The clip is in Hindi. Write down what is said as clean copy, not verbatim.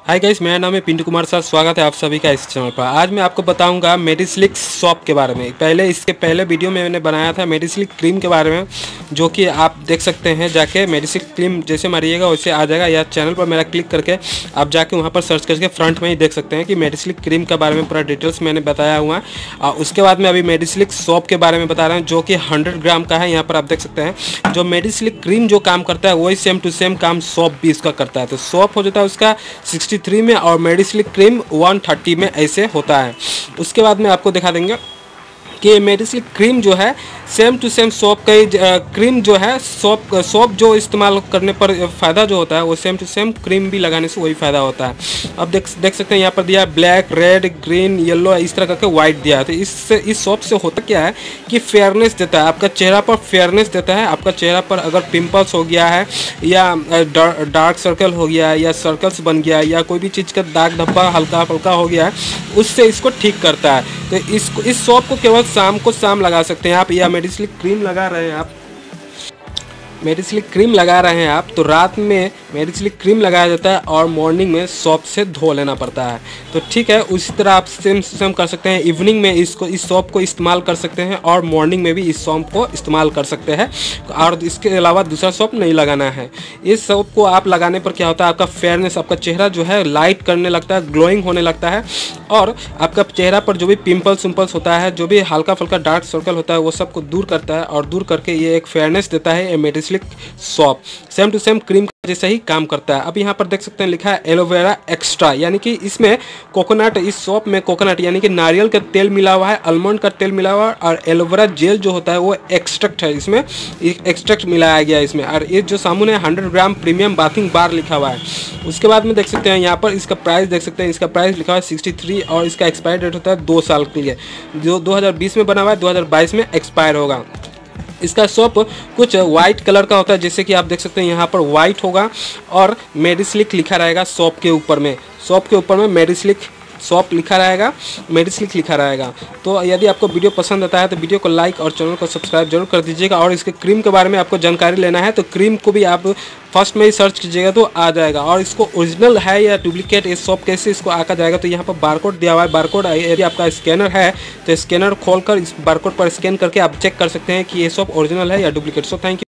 हाय गाइस, मेरा नाम है पिंटू कुमार सर। स्वागत है आप सभी का इस चैनल पर। आज मैं आपको बताऊंगा मेडिस्लिक सॉप के बारे में। इसके पहले वीडियो में मैंने बनाया था मेडिस्लिक क्रीम के बारे में, जो कि आप देख सकते हैं। जाके मेडिस्लिक क्रीम जैसे मारिएगा वैसे आ जाएगा, या चैनल पर मेरा क्लिक करके आप जाके वहाँ पर सर्च करके फ्रंट में ही देख सकते हैं कि मेडिस्लिक क्रीम के बारे में पूरा डिटेल्स मैंने बताया हुआ है। उसके बाद में अभी मेडिस्लिक सॉप के बारे में बता रहे हैं, जो कि 100 ग्राम का है। यहाँ पर आप देख सकते हैं जो मेडिस्लिक क्रीम जो काम करता है वही सेम टू सेम काम सॉप भी इसका करता है। तो सॉप हो जाता है उसका 63 में और मेडिस्लिक क्रीम 130 में ऐसे होता है। उसके बाद में आपको दिखा देंगे कि मेडिस्लिक क्रीम जो है सेम टू सेम सॉप का ही क्रीम जो है सॉप जो इस्तेमाल करने पर फ़ायदा जो होता है वो सेम टू सेम क्रीम भी लगाने से वही फ़ायदा होता है। अब देख सकते हैं यहाँ पर दिया है ब्लैक, रेड, ग्रीन, येलो, इस तरह करके वाइट दिया है। तो इस सॉप से होता क्या है कि फेयरनेस देता है, आपका चेहरा पर फेयरनेस देता है। आपका चेहरा पर अगर पिंपल्स हो गया है या डार्क सर्कल हो गया है या सर्कल्स बन गया है या कोई भी चीज़ का दाग धब्बा हल्का फुल्का हो गया है, उससे इसको ठीक करता है। तो इस सॉप को केवल शाम को लगा सकते हैं आप, या मेडिस्लिक क्रीम लगा रहे हैं आप, मेडिस्लिक क्रीम लगा रहे हैं आप तो रात में मेडिस्लिक क्रीम लगाया जाता है और मॉर्निंग में सॉप से धो लेना पड़ता है। तो ठीक है, उसी तरह आप सेम कर सकते हैं। इवनिंग में इस सॉप को इस्तेमाल कर सकते हैं और मॉर्निंग में भी इस सॉप को इस्तेमाल कर सकते हैं, और इसके अलावा दूसरा सॉप नहीं लगाना है। इस सॉप को आप लगाने पर क्या होता है, आपका फेयरनेस, आपका चेहरा जो है लाइट करने लगता है, ग्लोइंग होने लगता है, और आपका चेहरा पर जो भी पिंपल्स होता है, जो भी हल्का फुल्का डार्क सर्कल होता है, वो सबको दूर करता है। और दूर करके ये एक फेयरनेस देता है। ये मेडिस्लिक soap same to same cream जैसा ही काम करता है। अब यहाँ पर देख सकते हैं लिखा है एलोवेरा एक्स्ट्रा, यानी कि इसमें कोकोनट, इस सॉप में कोकोनट यानी कि नारियल का तेल मिला हुआ है, आलमंड का तेल मिला हुआ है, और एलोवेरा जेल जो होता है वो एक्सट्रैक्ट है, इसमें एक्सट्रैक्ट मिलाया गया है इसमें। और ये जो साबुन है 100 ग्राम प्रीमियम बाथिंग बार लिखा हुआ है। उसके बाद में देख सकते हैं यहाँ पर इसका प्राइस देख सकते हैं, इसका प्राइस लिखा हुआ है 63, और इसका एक्सपायर डेट होता है 2 साल के लिए, जो 2020 में बना हुआ है, 2022 में एक्सपायर होगा। इसका सॉप कुछ वाइट कलर का होता है, जैसे कि आप देख सकते हैं यहाँ पर वाइट होगा और मेडिस्लिक लिखा रहेगा सॉप के ऊपर में। सॉप के ऊपर में मेडिस्लिक सॉप लिखा रहेगा, मेडिस्लिक लिखा रहेगा। तो यदि आपको वीडियो पसंद आता है तो वीडियो को लाइक और चैनल को सब्सक्राइब जरूर कर दीजिएगा। और इसके क्रीम के बारे में आपको जानकारी लेना है तो क्रीम को भी आप फर्स्ट में ही सर्च कीजिएगा तो आ जाएगा। और इसको ओरिजिनल है या डुप्लीकेट, ये सॉप कैसे इसको आका जाएगा, तो यहाँ पर बारकोड दिया हुआ है। बारकोड यदि आपका स्कैनर है तो स्कैनर खोलकर इस बारकोड पर स्कैन करके आप चेक कर सकते हैं कि ये सॉप ओरिजिनल है या डुप्लीकेट। So thank you.